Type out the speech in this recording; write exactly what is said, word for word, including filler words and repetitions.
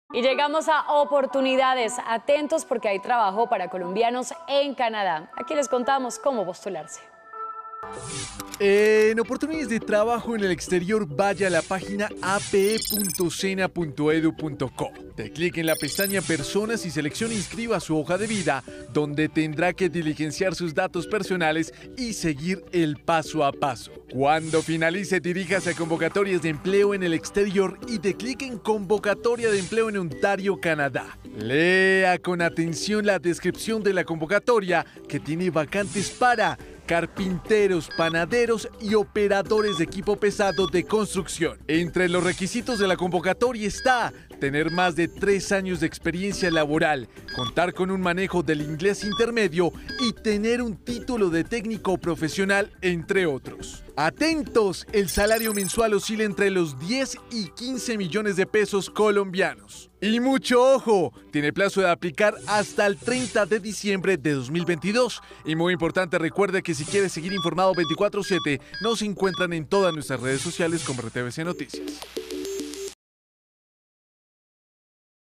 Y llegamos a oportunidades. Atentos porque hay trabajo para colombianos en Canadá. Aquí les contamos cómo postularse. En oportunidades de trabajo en el exterior, vaya a la página a p e punto sena punto edu punto co. De clic en la pestaña Personas y seleccione Inscriba su hoja de vida, donde tendrá que diligenciar sus datos personales y seguir el paso a paso. Cuando finalice, diríjase a Convocatorias de Empleo en el exterior y de clic en Convocatoria de Empleo en Ontario, Canadá. Lea con atención la descripción de la convocatoria, que tiene vacantes para carpinteros, panaderos y operadores de equipo pesado de construcción. Entre los requisitos de la convocatoria está tener más de tres años de experiencia laboral, contar con un manejo del inglés intermedio y tener un título de técnico profesional, entre otros. Atentos, el salario mensual oscila entre los diez y quince millones de pesos colombianos. Y mucho ojo, tiene plazo de aplicar hasta el treinta de diciembre de dos mil veintidós. Y muy importante, recuerde que si quiere seguir informado veinticuatro siete, nos encuentran en todas nuestras redes sociales como R T V C Noticias.